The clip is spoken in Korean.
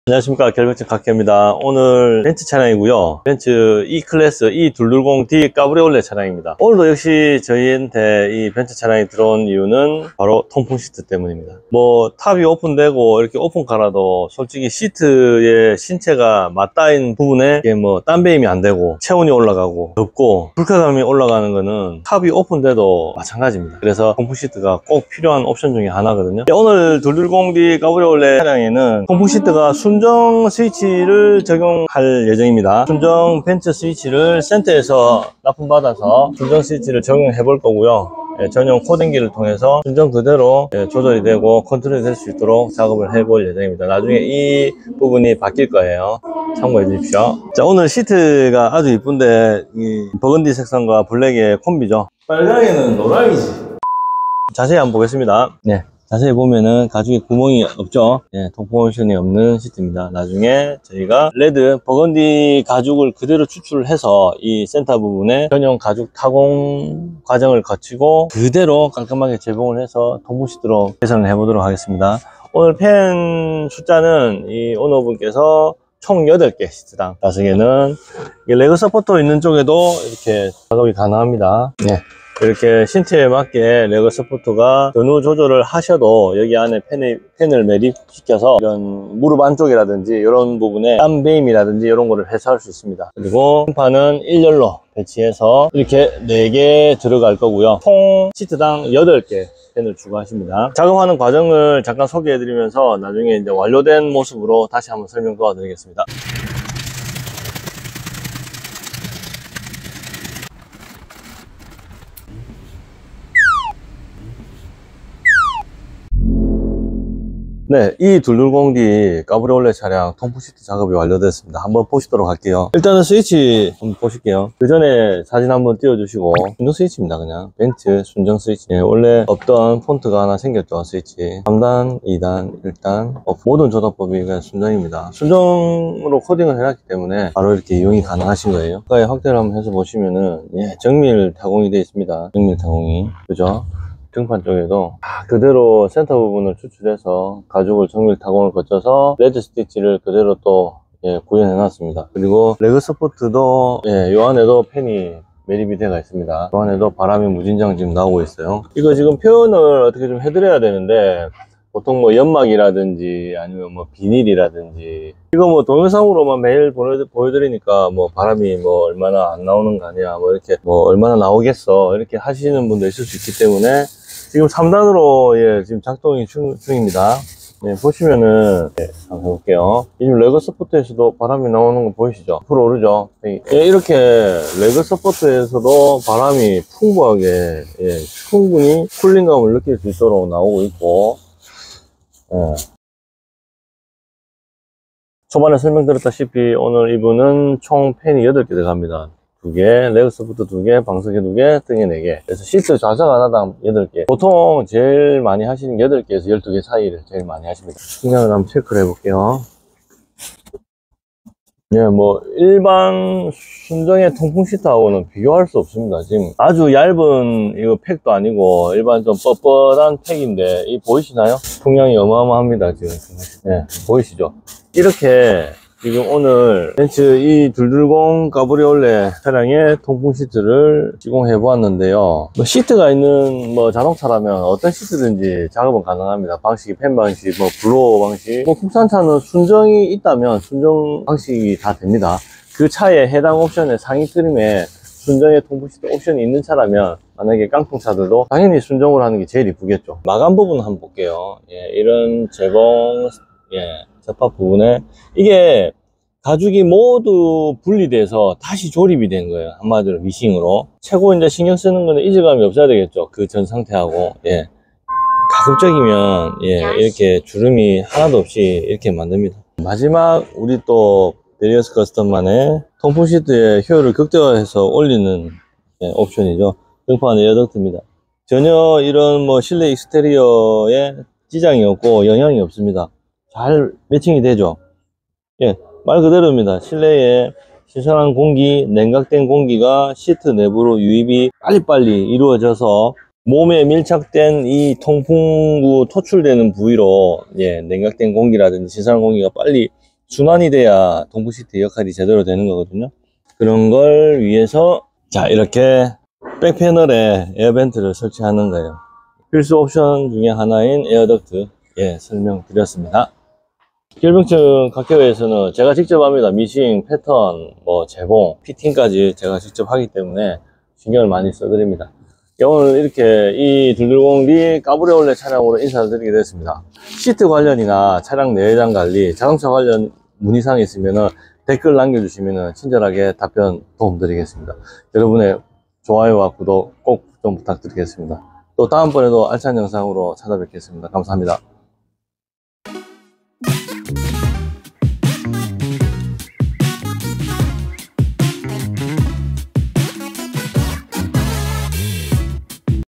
안녕하십니까, 결벽증 각혜입니다. 오늘 벤츠 차량이고요. 벤츠 E클래스 E220D 까브리올레 차량입니다. 오늘도 역시 저희한테 이 벤츠 차량이 들어온 이유는 바로 통풍 시트 때문입니다. 뭐 탑이 오픈되고 이렇게 오픈카라도 솔직히 시트의 신체가 맞닿은 부분에 이게 뭐 땀배임이 안 되고 체온이 올라가고 덥고 불쾌감이 올라가는 거는 탑이 오픈돼도 마찬가지입니다. 그래서 통풍 시트가 꼭 필요한 옵션 중에 하나거든요. 오늘 220D 까브리올레 차량에는 통풍 시트가 순정 스위치를 적용할 예정입니다. 순정 벤츠 스위치를 센터에서 납품받아서 순정 스위치를 적용해 볼 거고요. 전용 코딩기를 통해서 순정 그대로 조절이 되고 컨트롤이 될 수 있도록 작업을 해 볼 예정입니다. 나중에 이 부분이 바뀔 거예요. 참고해 주십시오. 자, 오늘 시트가 아주 이쁜데 이 버건디 색상과 블랙의 콤비죠. 빨강에는 노랑이지. 자세히 한번 보겠습니다. 네. 자세히 보면은 가죽에 구멍이 없죠. 통풍 옵션이 없는 시트입니다. 나중에 저희가 레드 버건디 가죽을 그대로 추출해서 이 센터 부분에 전용 가죽 타공 과정을 거치고 그대로 깔끔하게 재봉을 해서 통풍 시트로 개선을 해보도록 하겠습니다. 오늘 팬 숫자는 이 오너분께서 총 8개, 시트당 5개는 레그 서포터 있는 쪽에도 이렇게 작업이 가능합니다. 네. 이렇게 신체에 맞게 레그 서포터가 전후 조절을 하셔도 여기 안에 팬을 매립시켜서 이런 무릎 안쪽이라든지 이런 부분에 땀 배임이라든지 이런 거를 해소할 수 있습니다. 그리고 판은 1열로 배치해서 이렇게 4개 들어갈 거고요. 총 시트당 8개 팬을 추가하십니다. 작업하는 과정을 잠깐 소개해 드리면서 나중에 이제 완료된 모습으로 다시 한번 설명 도와드리겠습니다. 네, 이 220D 까브리올레 차량 통풍 시트 작업이 완료됐습니다. 한번 보시도록 할게요. 일단은 스위치 한번 보실게요. 그 전에 사진 한번 띄워주시고, 순정 스위치입니다. 그냥 벤츠 순정 스위치. 원래 없던 폰트가 하나 생겼죠. 스위치 3단, 2단, 1단 모든 조작법이 그냥 순정입니다. 순정으로 코딩을 해놨기 때문에 바로 이렇게 이용이 가능하신 거예요. 가까이 확대를 한번 해서 보시면은 정밀 타공이 되어 있습니다. 정밀 타공이, 그죠? 등판 쪽에도 그대로 센터 부분을 추출해서 가죽을 정밀 타공을 거쳐서 레드 스티치를 그대로 또 구현해 놨습니다. 그리고 레그 서포트도 요 안에도 팬이 매립이 되어 있습니다. 그 안에도 바람이 무진장 지금 나오고 있어요. 이거 지금 표현을 어떻게 좀 해드려야 되는데 보통 뭐 연막이라든지 아니면 뭐 비닐이라든지 이거 뭐 동영상으로만 매일 보여드리니까 뭐 바람이 뭐 얼마나 안 나오는 거 아니야 뭐 이렇게 뭐 얼마나 나오겠어 이렇게 하시는 분도 있을 수 있기 때문에 지금 3단으로 지금 작동이 중입니다. 보시면은 한번 해볼게요. 지금 레그 서포트에서도 바람이 나오는 거 보이시죠? 앞으로 오르죠? 이렇게 레그 서포트에서도 바람이 풍부하게 충분히 쿨링감을 느낄 수 있도록 나오고 있고 초반에 설명드렸다시피 오늘 이분은 총 팬이 8개 들어갑니다. 2개, 레그 서포트 2개, 방석에 2개, 등에 4개. 그래서 시트 좌석 하나당 8개. 보통 제일 많이 하시는 8개에서 12개 사이를 제일 많이 하십니다. 측량을 한번 체크를 해볼게요. 뭐 일반 순정의 통풍 시트하고는 비교할 수 없습니다. 지금 아주 얇은 이거 팩도 아니고 일반 좀 뻣뻣한 팩인데 이 보이시나요? 풍량이 어마어마합니다. 지금 보이시죠? 이렇게 지금 오늘 벤츠 E220 까브리올레 차량의 통풍 시트를 시공해 보았는데요. 뭐 시트가 있는 뭐 자동차라면 어떤 시트든지 작업은 가능합니다. 방식이 팬 방식, 뭐 블로어 방식. 뭐 국산차는 순정이 있다면 순정 방식이 다 됩니다. 그 차에 해당 옵션의 상위 트림에 순정의 통풍 시트 옵션이 있는 차라면 만약에 깡통차들도 당연히 순정으로 하는 게 제일 이쁘겠죠. 마감 부분 한번 볼게요. 이런 재봉 접합 부분에 이게 가죽이 모두 분리돼서 다시 조립이 된 거예요. 한마디로 미싱으로. 최고 이제 신경 쓰는 거는 이질감이 없어야 되겠죠. 그 전 상태하고. 가급적이면 이렇게 주름이 하나도 없이 이렇게 만듭니다. 마지막 우리 또 베리어스 커스텀만의 통풍 시트의 효율을 극대화해서 올리는 옵션이죠. 등판 에어덕트입니다. 전혀 이런 뭐 실내 익스테리어에 지장이 없고 영향이 없습니다. 잘 매칭이 되죠. 말 그대로입니다. 실내에 신선한 공기, 냉각된 공기가 시트 내부로 유입이 빨리빨리 이루어져서 몸에 밀착된 이 통풍구 토출되는 부위로 냉각된 공기라든지 신선한 공기가 빨리 순환이 돼야 통풍시트 역할이 제대로 되는 거거든요. 그런 걸 위해서 자, 이렇게 백패널에 에어벤트를 설치하는 거예요. 필수 옵션 중에 하나인 에어덕트, 예, 설명드렸습니다. 기어병증 각계회에서는 제가 직접 합니다. 미싱, 패턴, 뭐 재봉, 피팅까지 제가 직접 하기 때문에 신경을 많이 써드립니다. 오늘 이렇게 이 220D 까브레올레 차량으로 인사를 드리게 됐습니다. 시트 관련이나 차량 내외장 관리, 자동차 관련 문의사항이 있으면 댓글 남겨주시면 친절하게 답변 도움드리겠습니다. 여러분의 좋아요와 구독 꼭 좀 부탁드리겠습니다. 또 다음번에도 알찬 영상으로 찾아뵙겠습니다. 감사합니다.